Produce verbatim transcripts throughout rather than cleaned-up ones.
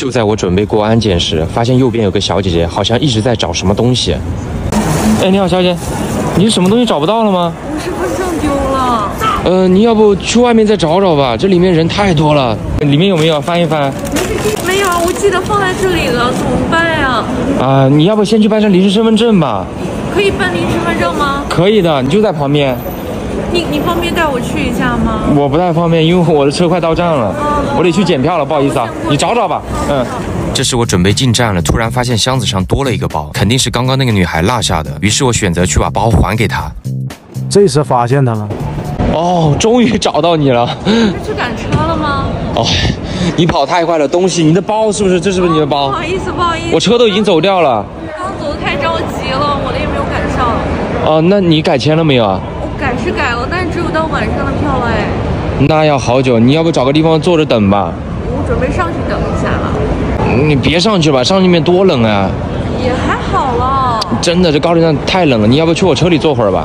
就在我准备过安检时，发现右边有个小姐姐，好像一直在找什么东西。哎，你好，小姐，你是什么东西找不到了吗？ 我身份证丢了。 呃，你要不去外面再找找吧，这里面人太多了。里面有没有？翻一翻。 没有，我记得放在这里了，怎么办呀？ 啊、呃，你要不先去办张临时身份证吧？ 可以办临时身份证吗？ 可以的，你就在旁边。 你你方便带我去一下吗？ 我不太方便，因为我的车快到站了，哦、我得去检票了，不好意思啊，你找找吧。嗯。这时我准备进站了，突然发现箱子上多了一个包，肯定是刚刚那个女孩落下的。于是我选择去把包还给她。 这次发现她了。 哦，终于找到你了。 是去赶车了吗？ 哦，你跑太快了，东西，你的包是不是？这是不是你的包？ 哦、不好意思，不好意思， 我车都已经走掉了。 刚走得太着急了，我的也没有赶上。 哦，那你改签了没有啊？ 我改是改了，但只有到晚上的票了哎。 那要好久，你要不找个地方坐着等吧？ 我准备上去等一下了。 你别上去吧，上去面多冷啊！ 也还好了。 真的，这高铁站太冷了，你要不去我车里坐会儿吧？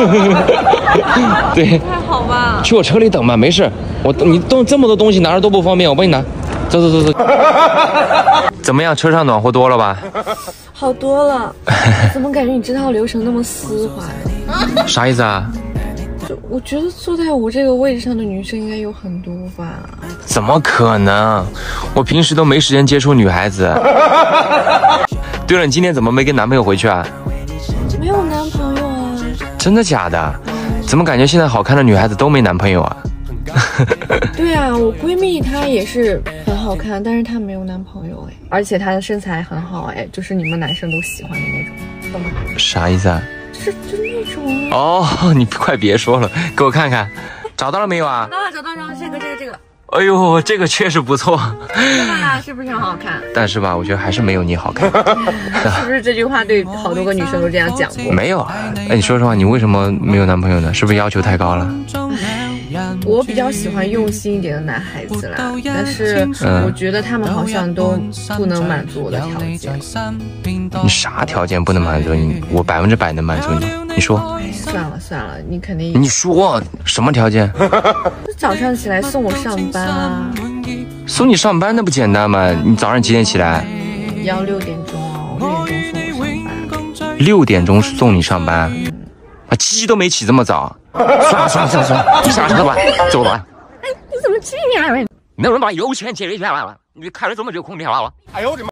对， 还好吧。 去我车里等吧，没事。我你动这么多东西拿着都不方便，我帮你拿。走走走走。怎么样，车上暖和多了吧？ 好多了。怎么感觉你这套流程那么丝滑呀？ 啥意思啊？ 就我觉得坐在我这个位置上的女生应该有很多吧？ 怎么可能？我平时都没时间接触女孩子。对了，你今天怎么没跟男朋友回去啊？ 没有男朋友啊。 真的假的？怎么感觉现在好看的女孩子都没男朋友啊？ 对啊，我闺蜜她也是很好看，但是她没有男朋友哎，而且她的身材很好哎，就是你们男生都喜欢的那种，懂吗？ 啥意思啊？ 就是就那种哦，你快别说了，给我看看，找到了没有啊？ 找到了，找到了，这个这个这个。 哎呦，这个确实不错。 对吧？是不是很好看？ 但是吧，我觉得还是没有你好看。 是不是这句话对好多个女生都这样讲过？ 没有啊。哎，你说实话，你为什么没有男朋友呢？是不是要求太高了？ 我比较喜欢用心一点的男孩子啦，但是我觉得他们好像都不能满足我的条件。 你啥条件不能满足你？我百分之百能满足你。你说？ 哎，算了算了，你肯定。 你说什么条件？ 早上起来送我上班啊。 送你上班那不简单吗？你早上几点起来？ 要六点钟哦， 六点钟送我上班。六点钟送你上班？嗯、啊，鸡都没起这么早。算了算了算了算了，你下车吧，走吧。 哎，你怎么这样？ 能不能把油钱解决一下了？你开的这么久空调了？哎呦我的妈！